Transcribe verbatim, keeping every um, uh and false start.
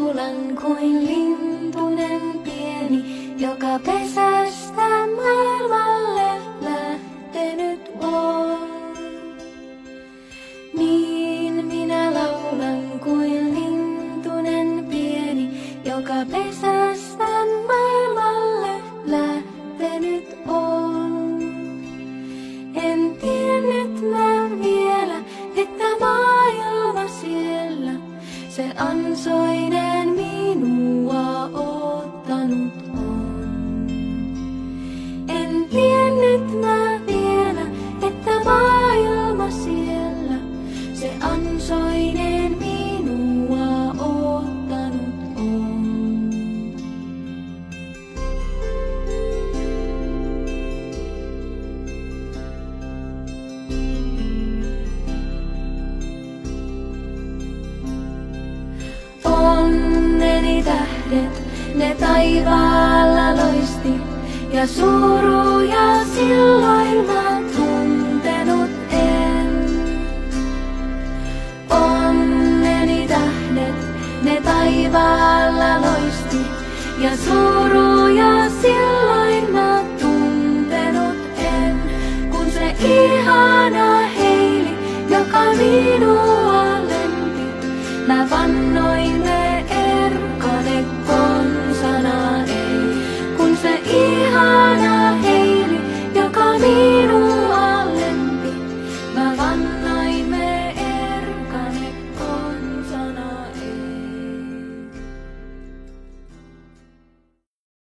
laulan kuin lintunen pieni, joka pesästä maailmalle lähtenyt on. Niin minä laulan kuin lintunen pieni, joka pesästä maailmalle lähtenyt on. En tiennyt mä vielä, että maailma siellä, se ansoinen minua ottanut on. En tiennyt mä vielä, että maailma siellä, se ansoinen minua ottanut on. Onneni tähdet, ne taivaalla loisti, ja suruja silloin mä tuntenut en. Onneni tähdet, ne taivaalla loisti, ja suruja silloin mä tuntenut en. Kun se ihana heili, joka minua lempi, mä vannoin